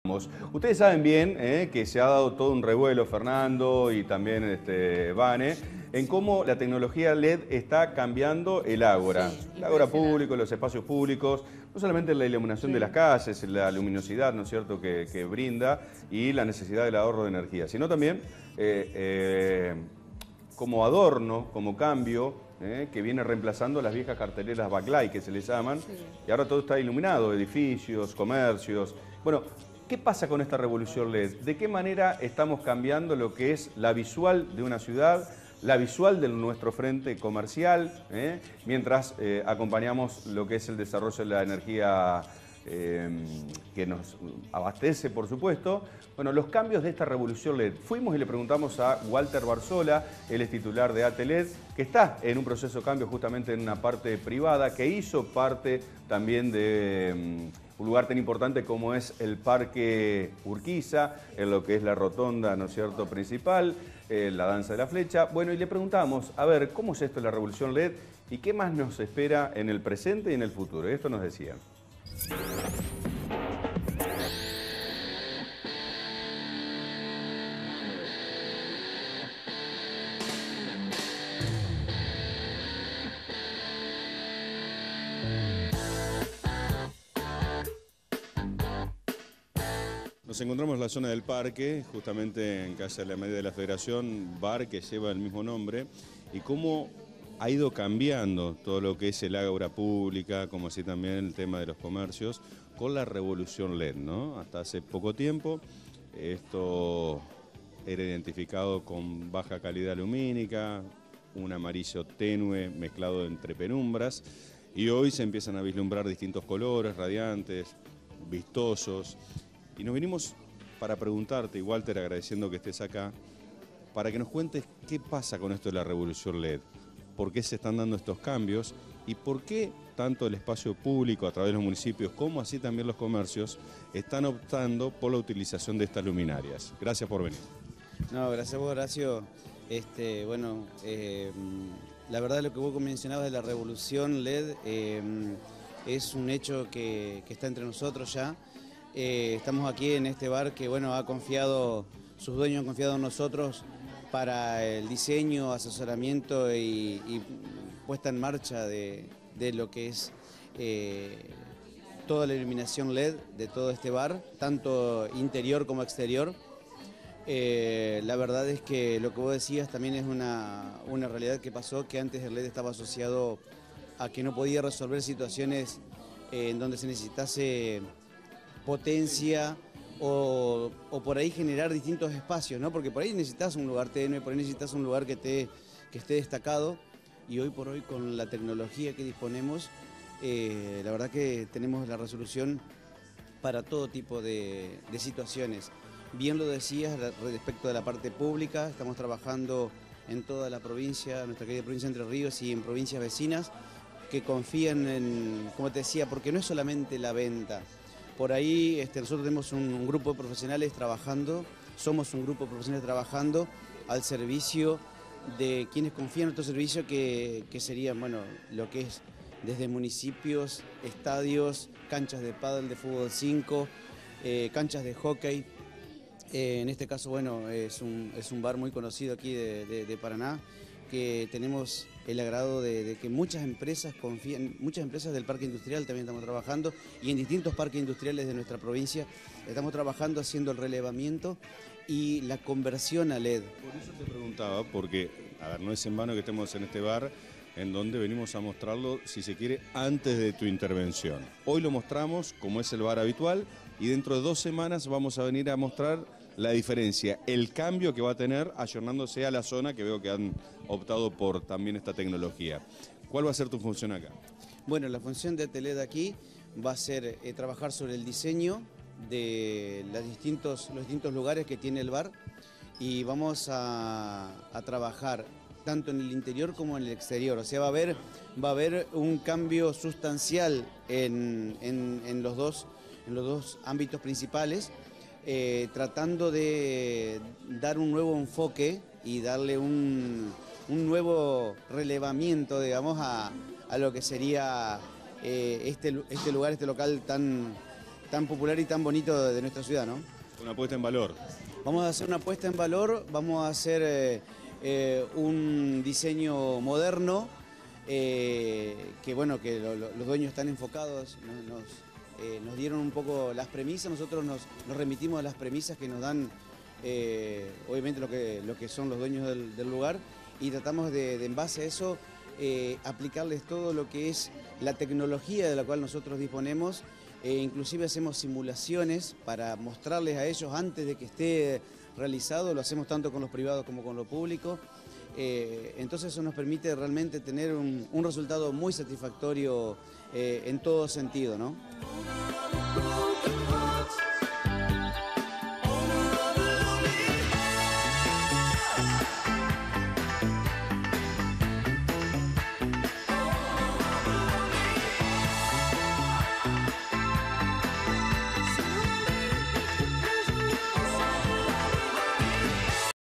Ustedes saben bien que se ha dado todo un revuelo, Fernando y también Vane, en cómo la tecnología LED está cambiando el ágora. Sí, El ágora impresionante. público, los espacios públicos, no solamente la iluminación de las calles, la luminosidad, ¿no es cierto?, que brinda y la necesidad del ahorro de energía, sino también como adorno, como cambio, que viene reemplazando las viejas carteleras backlight que se les llaman, Sí. y ahora todo está iluminado, edificios, comercios. Bueno, ¿qué pasa con esta revolución LED? ¿De qué manera estamos cambiando lo que es la visual de una ciudad, la visual de nuestro frente comercial, mientras acompañamos lo que es el desarrollo de la energía que nos abastece, por supuesto? Bueno, los cambios de esta revolución LED. Fuimos y le preguntamos a Walter Barzola, él es titular de ATELED, que está en un proceso de cambio justamente en una parte privada, que hizo parte también de un lugar tan importante como es el Parque Urquiza, en lo que es la rotonda, ¿no es cierto?, principal, la danza de la flecha. Bueno, y le preguntamos, a ver, ¿cómo es esto de la revolución LED y qué más nos espera en el presente y en el futuro? Esto nos decía. Nos encontramos en la zona del parque, justamente en Casa de la Media de la Federación, bar que lleva el mismo nombre, y cómo ha ido cambiando todo lo que es el ágora pública, como así también el tema de los comercios, con la revolución LED, ¿no? Hasta hace poco tiempo esto era identificado con baja calidad lumínica, un amarillo tenue mezclado entre penumbras, y hoy se empiezan a vislumbrar distintos colores radiantes, vistosos. Y nos vinimos para preguntarte, y Walter, agradeciendo que estés acá, para que nos cuentes qué pasa con esto de la revolución LED, por qué se están dando estos cambios y por qué tanto el espacio público a través de los municipios como así también los comercios están optando por la utilización de estas luminarias. Gracias por venir. No, gracias a vos, Horacio. La verdad lo que vos mencionabas de la revolución LED es un hecho que está entre nosotros ya. Estamos aquí en este bar que, bueno, sus dueños han confiado en nosotros para el diseño, asesoramiento y puesta en marcha de lo que es toda la iluminación LED de todo este bar, tanto interior como exterior. La verdad es que lo que vos decías también es una realidad que pasó, que antes el LED estaba asociado a que no podía resolver situaciones en donde se necesitase potencia o por ahí generar distintos espacios, ¿no? Porque por ahí necesitas un lugar tenue, por ahí necesitas un lugar que esté destacado, y hoy por hoy con la tecnología que disponemos, la verdad que tenemos la resolución para todo tipo de situaciones. Bien lo decías respecto de la parte pública, estamos trabajando en toda la provincia, nuestra querida provincia de Entre Ríos y en provincias vecinas, que confían en, como te decía, porque no es solamente la venta. Por ahí nosotros tenemos un grupo de profesionales trabajando, somos un grupo de profesionales trabajando al servicio de quienes confían en nuestro servicio, que serían, bueno, lo que es desde municipios, estadios, canchas de pádel, de fútbol 5, canchas de hockey. En este caso, bueno, es un bar muy conocido aquí de Paraná, que tenemos el agrado de que muchas empresas confían, muchas empresas del parque industrial también estamos trabajando, y en distintos parques industriales de nuestra provincia estamos trabajando haciendo el relevamiento y la conversión a LED. Por eso te preguntaba, porque, a ver, no es en vano que estemos en este bar, en donde venimos a mostrarlo, si se quiere, antes de tu intervención. Hoy lo mostramos como es el bar habitual, y dentro de 2 semanas vamos a venir a mostrar la diferencia, el cambio que va a tener ayornándose a la zona, que veo que han optado por también esta tecnología. ¿Cuál va a ser tu función acá? Bueno, la función de ATELED aquí va a ser trabajar sobre el diseño de los distintos lugares que tiene el bar, y vamos a trabajar tanto en el interior como en el exterior. O sea, va a haber un cambio sustancial en los dos ámbitos principales, tratando de dar un nuevo enfoque y darle un nuevo relevamiento, digamos, a lo que sería este lugar, este local tan tan popular y tan bonito de nuestra ciudad, ¿no? Una puesta en valor. Vamos a hacer una puesta en valor, vamos a hacer un diseño moderno, que bueno, que los dueños están enfocados, nos dieron un poco las premisas, nosotros nos remitimos a las premisas que nos dan obviamente lo que son los dueños del lugar, y tratamos de en base a eso aplicarles todo lo que es la tecnología de la cual nosotros disponemos. Inclusive hacemos simulaciones para mostrarles a ellos antes de que esté realizado, lo hacemos tanto con los privados como con lo público. Entonces eso nos permite realmente tener un resultado muy satisfactorio en todo sentido, ¿no?